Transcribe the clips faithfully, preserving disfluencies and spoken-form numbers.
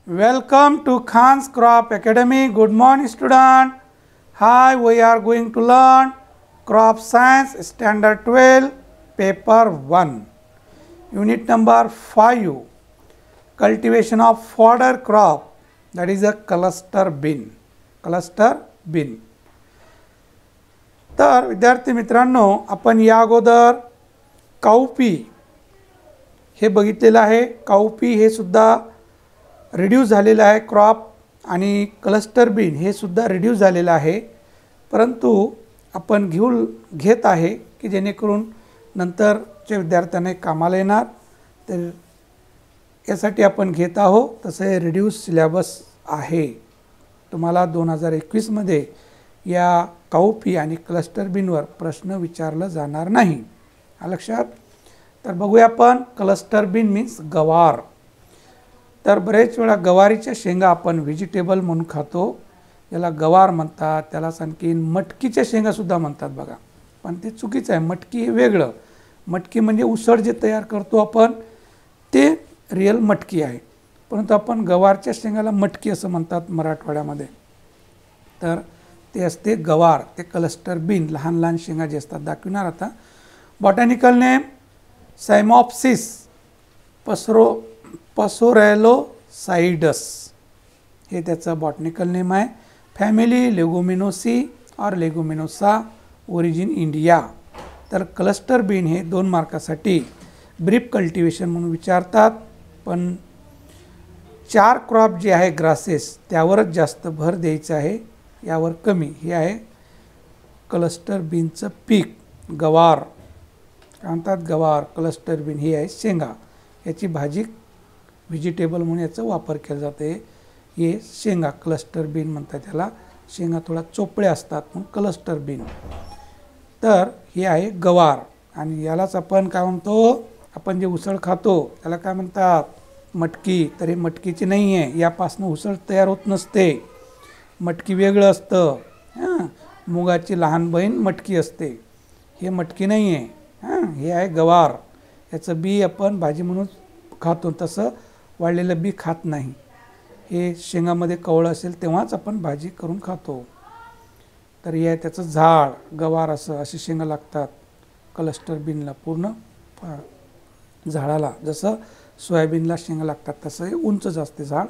Welcome to Khan's Crop Academy. Good morning, student. Hi, we are going to learn Crop Science Standard twelve, Paper one, Unit number five, Cultivation of Fodder Crop, that is a cluster bean. Cluster bean. तर विद्यार्थी मित्रांनो, आपण या अगोदर cowpea हे बघितलेलं आहे. Cowpea हे सुद्धा रिड्यूस झालेलं आहे क्रॉप आणि क्लस्टर बीन हे सुद्धा रिड्यूस झालेलं आहे. परंतु आपण घेऊ घेत आहे की जेणेकरून नंतरच्या विद्यार्थ्यांना कामाला येणार. तर यासाठी आपण घेत आहोत. तसे रिड्यूस सिलेबस आहे. तुम्हाला दोन हजार एकवीस मध्ये या काउपी आणि क्लस्टर बीनवर प्रश्न विचारला जाणार नाही. लक्षात. तर बघूया आपण. क्लस्टर बीन मीन्स गवार. तर बरेच वेळा गवारीच्या शेंगा आपण व्हेजिटेबल म्हणून खातो. याला गवार म्हणतात. त्याला आणखीन मटकीच्या शेंगा सुद्धा म्हणतात बघा. पण ते चुकीचं आहे. मटकी हे वेगळं. मटकी म्हणजे उसळ जे तयार करतो आपण ते रिअल मटकी आहे. परंतु आपण गवारच्या शेंगाला मटकी असं म्हणतात मराठवाड्यामध्ये. तर ते असते गवार. ते क्लस्टर बीन लहान लहान शेंगा जे असतात दाखवणार आता. बॉटॅनिकल नेम सायमॉप्सिस पसरो पसोरॅलोसाइडस हे त्याचं बॉटनिकल नेम आहे. फॅमिली लेगुमिनोसी और लेगुमिनोसा, ओरिजिन इंडिया. तर क्लस्टर बीन हे दोन मार्कासाठी ब्रीफ कल्टिवेशन म्हणून विचारतात. पण चार क्रॉप जे आहे ग्रासेस त्यावरच जास्त भर द्यायचं आहे, यावर कमी. हे आहे क्लस्टर बीनचं पीक. गवार काय म्हणतात, गवार. क्लस्टर बीन ही आहे शेंगा. याची भाजी व्हेजिटेबल म्हणून याचा वापर केला जाते. हे शेंगा क्लस्टर बीन म्हणतात त्याला. शेंगा थोडा चोपड्या असतात म्हणून क्लस्टर बीन. तर हे आहे गवार. आणि यालाच आपण काय म्हणतो, आपण जे उसळ खातो त्याला काय म्हणतात, मटकी. तर हे मटकीची नाही आहे. यापासून उसळ तयार होत नसते. मटकी वेगळं असतं. हां, मुगाची लहान बहीण मटकी असते. हे मटकी नाही आहे. हां, हे आहे गवार. याचं बी आपण भाजी म्हणून खातो. तसं वाळलेलं बी खात नाही. हे शेंगामध्ये कवळं असेल तेव्हाच आपण भाजी करून खातो. तर हे आहे त्याचं झाड. गवार असं असे शेंगा लागतात क्लस्टर बीनला. पूर्ण झाडाला जसं सोयाबीनला शेंगा लागतात तसं हे उंचच असते झाड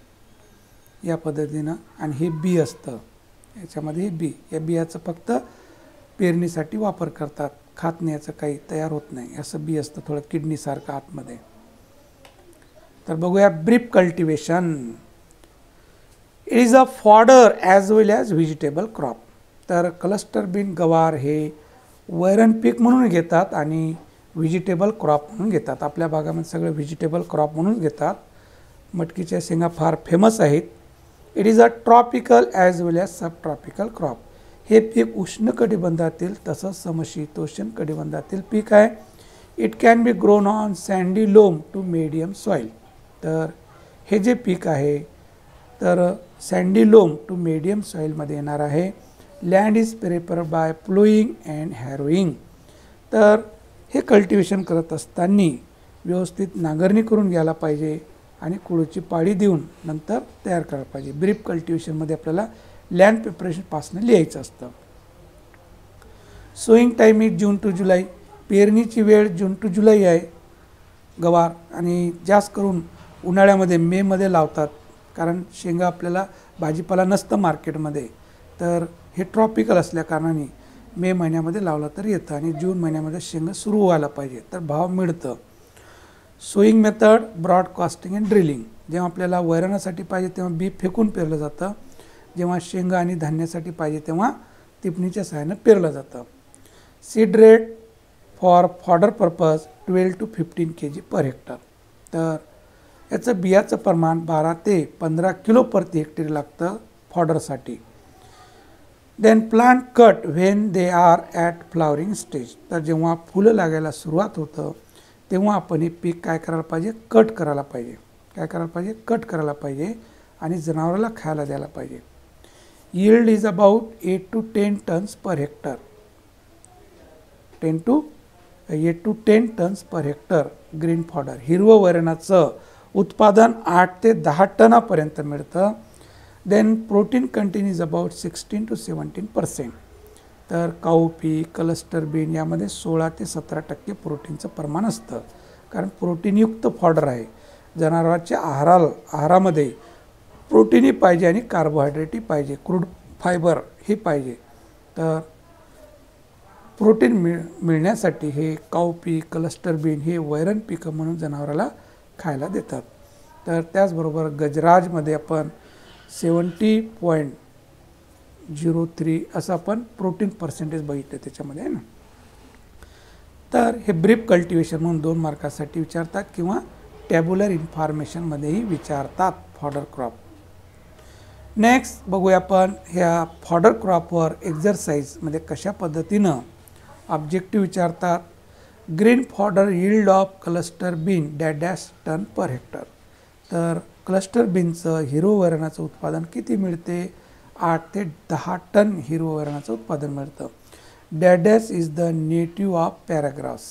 या पद्धतीनं. आणि हे बी असतं याच्यामध्ये. हे बी, या बियाचं फक्त पेरणीसाठी वापर करतात. खात नाही, याचं काही तयार होत नाही. असं बी असतं थोडं किडनीसारखं आतमध्ये. तर बघूया brief cultivation. It is a fodder as well as vegetable crop. तर क्लस्टर बीन गवार हे वैरण पीक म्हणून घेतात आणि व्हेजिटेबल क्रॉप म्हणून घेतात. आपल्या भागामध्ये सगळे व्हेजिटेबल क्रॉप म्हणून घेतात. मटकीच्या शेंगा फार फेमस आहेत. It is a tropical as well as subtropical crop. हे पीक उष्णकटिबंधातील तसंच समशीतोष्ण कटिबंधातील पीक आहे. It can be grown on sandy loam to medium soil. तर हे जे पीक आहे तर सँडी लोम टू मीडियम सॉईलमध्ये येणार आहे. Land is prepared by ploughing and harrowing. तर हे कल्टिवेशन करत असताना व्यवस्थित नांगरणी करून घ्यायला पाहिजे आणि कुळूची पाळी देऊन नंतर तयार करायला पाहिजे. ब्रीफ कल्टिवेशनमध्ये आपल्याला लँड प्रिपरेशनपासून लिहायचं असतं. Sowing time is June to July. पेरणीची वेळ जून टू जुलै आहे गवार. आणि जास्त करून उन्हाळ्यामध्ये मेमध्ये लावतात. कारण शेंगा आपल्याला भाजीपाला नसतं मार्केटमध्ये. तर हे ट्रॉपिकल असल्या कारणाने मे महिन्यामध्ये लावलं तर येतं आणि जून महिन्यामध्ये शेंगा सुरू व्हायला पाहिजे तर भाव मिळतं. Sowing method broadcasting and drilling. जेव्हा आपल्याला वैरणासाठी पाहिजे तेव्हा बी फेकून पेरलं जातं. जेव्हा शेंगा आणि धान्यासाठी पाहिजे तेव्हा टिपणीच्या सहाय्यानं पेरलं जातं. Seed rate for fodder purpose twelve to fifteen K G per hectare. तर याचं बियाचं प्रमाण बारा ते पंधरा किलो प्रति हेक्टर लागतं फॉडरसाठी. Then plant cut when they are at flowering stage. तर जेव्हा फुलं लागायला सुरुवात होतं तेव्हा आपण हे पीक काय करायला पाहिजे, कट करायला पाहिजे. काय करायला पाहिजे, कट करायला पाहिजे आणि जनावराला खायला द्यायला पाहिजे. Yield is about eight to ten tons per hectare. Ten to eight to ten tons per hectare green fodder. हिरवं वैरणाचं उत्पादन आठ ते दहा टनापर्यंत मिळतं. Then protein content is about sixteen to seventeen percent. तर काऊपी, क्लस्टर बीन यामध्ये सोळा ते सतरा टक्के प्रोटीनचं प्रमाण असतं, कारण प्रोटीनयुक्त फॉडर आहे. जनावरांच्या आहाराला आहारामध्ये प्रोटीनही पाहिजे आणि कार्बोहायड्रेटही पाहिजे, क्रूड फायबर हे पाहिजे. तर प्रोटीन मिळ मिळण्यासाठी हे काऊपी, क्लस्टर बीन हे वैरण पिकं म्हणून जनावराला खायला देतात. तर त्याचबरोबर गजराजमध्ये आपण सेवन्टी पॉईंट झिरो थ्री असं आपण प्रोटीन पर्सेंटेज बघितलं त्याच्यामध्ये आहे ना. तर हे ब्रीफ कल्टिवेशन म्हणून दोन मार्कासाठी विचारतात किंवा टॅब्युलर इन्फॉर्मेशनमध्येही विचारतात फॉडर क्रॉप. नेक्स्ट बघूया आपण ह्या फॉडर क्रॉपवर एक्झरसाइजमध्ये कशा पद्धतीनं ऑब्जेक्टिव्ह विचारतात. Green fodder yield of cluster bean dash dash ton per hectare. तर क्लस्टर बीनचं हिरवं वैरणाचं उत्पादन किती मिळते? आठ ते दहा टन हिरवं वैरणाचं उत्पादन मिळतं. Dash dash is the native of para grass.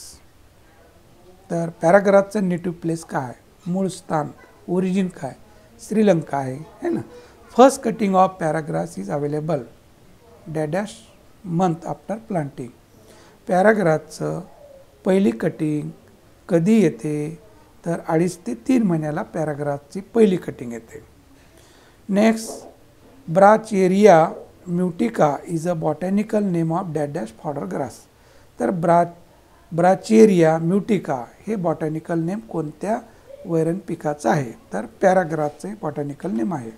तर पॅराग्रासचं नेटिव्ह प्लेस काय आहे? मूळ स्थान, ओरिजिन काय? श्रीलंका आहे है ना. First cutting of para grass is available dash dash month after planting. पॅराग्रासचं पहिली कटिंग कधी येते? तर अडीच ते तीन महिन्याला पॅराग्रासची पहिली कटिंग येते. Next Brachiaria mutica is a botanical name of dash dash fodder grass. तर ब्रा ब्राचेरिया म्युटिका हे बॉटॅनिकल नेम कोणत्या वैरण पिकाचं आहे? तर पॅराग्रासचे बॉटॅनिकल नेम आहे.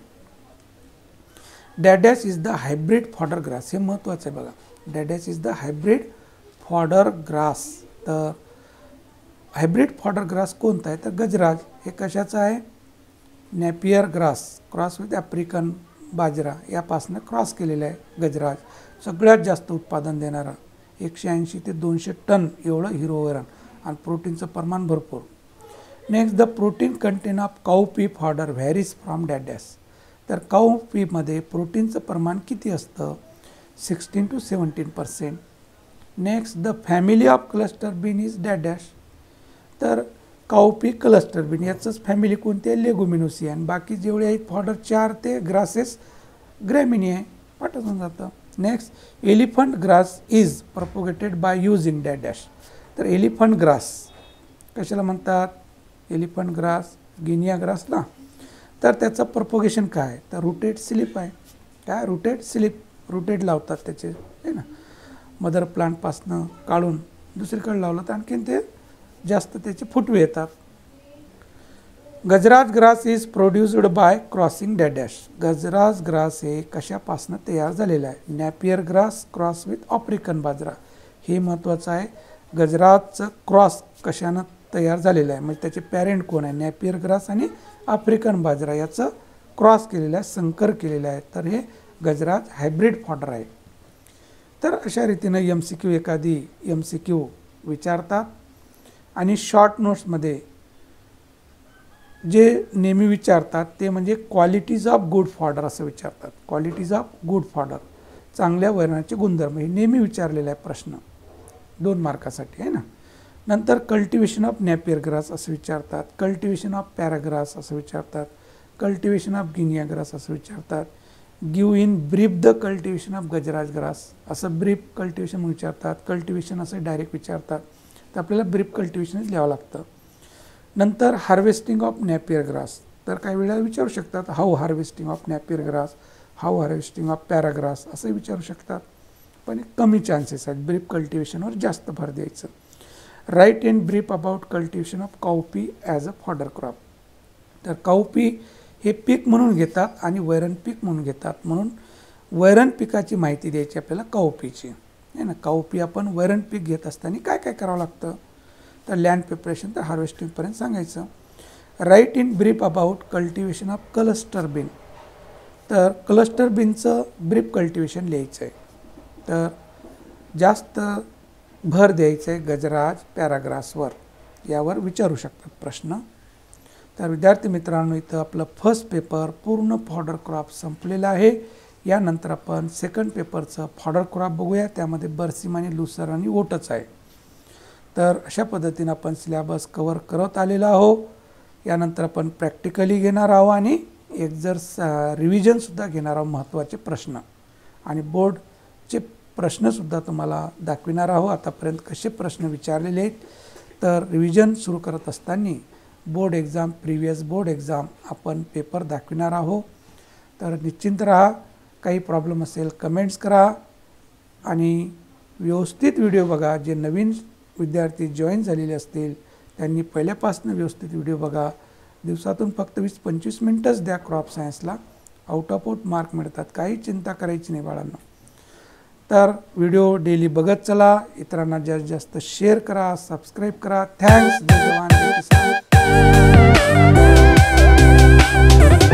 Dash dash is the hybrid fodder grass. हे महत्त्वाचं आहे बघा. Dash dash is the hybrid fodder grass. तर हायब्रिड फॉडर ग्रास कोणता आहे? तर गजराज. हे कशाचं आहे? Napier grass cross with African bajra यापासून क्रॉस केलेला आहे गजराज. सगळ्यात जास्त उत्पादन देणारा, एकशे ऐंशी ते दोनशे टन एवढं हिरवं वैरण आणि प्रोटीनचं प्रमाण भरपूर. Next the protein content of cowpea fodder varies from dash dash. तर काऊपीमध्ये प्रोटीनचं प्रमाण किती असतं? Sixteen to seventeen percent. Next the family of cluster bean is dash dash. तर काऊपी, क्लस्टर बीन याचंच फॅमिली कोणती आहे? लेगुमिनोसी. आणि बाकी जेवढे आहेत फॉडर चार ते ग्रासेस ग्रॅमिनी आहे, पाठच होऊन जातं. Next elephant grass is propagated by using dash dash. तर एलिफंट ग्रास कशाला म्हणतात? एलिफंट ग्रास, गिनिया ग्रास ना. तर त्याचं प्रपोगेशन काय आहे? तर रुटेड स्लिप आहे. काय? Rooted slip. रुटेड लावतात त्याचे आहे ना. मदर प्लांटपासनं काढून दुसरीकडे लावलं तर आणखीन ते जास्त त्याचे फुटवे येतात. Gajraj grass is produced by crossing dash dash. Gajraj grass हे कशापासून तयार झालेलं आहे? Napier grass cross with African bajra. हे महत्त्वाचं आहे. गजराजचं क्रॉस कशानं तयार झालेलं आहे? म्हणजे त्याचे पॅरेंट कोण आहे? नॅपियर ग्रास आणि आफ्रिकन बाजरा याचं क्रॉस केलेलं आहे, संकर केलेलं आहे. तर हे गजराज हायब्रिड फॉडर आहे. तर अशा रीतीनं एम सी क्यू एखादी एम सी क्यू विचारतात. आणि शॉर्ट नोट्समध्ये जे नेहमी विचारतात ते म्हणजे क्वालिटीज ऑफ गुड फॉडर असं विचारतात. क्वालिटीज ऑफ गुड फॉडर, चांगल्या वैरणाचे गुणधर्म, हे नेहमी विचारलेला आहे प्रश्न दोन मार्कासाठी आहे ना. नंतर कल्टिवेशन ऑफ नॅपियर ग्रास असं विचारतात, कल्टिवेशन ऑफ पॅराग्रास असं विचारतात, कल्टिवेशन ऑफ गिनिया ग्रास असं विचारतात. Give in brief the cultivation of Gajraj grass असं ब्रीफ कल्टिवेशन विचारतात. कल्टिवेशन असं डायरेक्ट विचारतात. तर आपल्याला ब्रीफ कल्टिवेशनच लिहावं लागतं. नंतर हार्वेस्टिंग ऑफ नॅपियर ग्रास. तर काही वेळेला विचारू शकतात how harvesting of Napier grass, how harvesting of para grass असं विचारू शकतात. पण कमी चान्सेस आहेत. ब्रीफ कल्टिवेशनवर जास्त भर द्यायचं. Write in brief about cultivation of cowpea as a fodder crop. तर काऊपी हे पीक म्हणून घेतात आणि वैरण पीक म्हणून घेतात. म्हणून वैरण पिकाची माहिती द्यायची आपल्याला काऊपीची आहे ना. काऊपी आपण वैरण पीक घेत असताना काय काय करावं लागतं? तर लँड प्रिपरेशन तर हार्वेस्टिंगपर्यंत सांगायचं. Write in brief about cultivation of cluster bean. तर क्लस्टर बीनचं ब्रीफ कल्टिवेशन लिहायचं आहे. तर जास्त भर द्यायचं आहे गजराज पॅराग्रासवर, यावर विचारू शकतात प्रश्न. तर विद्यार्थी मित्रांनो, इथं आपलं फर्स्ट पेपर पूर्ण फॉडर क्रॉप संपलेला आहे. यानंतर आपण सेकंड पेपरचं फॉडर क्रॉप बघूया. त्यामध्ये बरसीम आणि लुसर आणि ओटच आहे. तर अशा पद्धतीनं आपण सिलेबस कवर करत आलेलो आहोत. यानंतर आपण प्रॅक्टिकली घेणार आहोत आणि एक जर रिव्हिजनसुद्धा घेणार आहोत महत्त्वाचे प्रश्न आणि बोर्डचे प्रश्नसुद्धा तुम्हाला दाखविणार आहोत आतापर्यंत कसे प्रश्न विचारलेले आहेत. तर रिव्हिजन सुरू करत असताना board exam previous board exam आपण पेपर दाखविणार आहोत. तर निश्चिंत राहा. काही प्रॉब्लेम असेल कमेंट्स करा आणि व्यवस्थित व्हिडिओ बघा. जे नवीन विद्यार्थी जॉईन झालेले असतील त्यांनी पहिल्यापासून व्यवस्थित व्हिडिओ बघा. दिवसातून फक्त वीस पंचवीस मिनटंच द्या. क्रॉप सायन्सला आउट ऑफ आउट मार्क मिळतात. काही चिंता करायची नाही बाळांनो. तर व्हिडिओ डेली बघत चला. इतरांना जास्तीत जास्त शेअर करा, सबस्क्राईब करा. थँक्स. जय जवान जय किसान.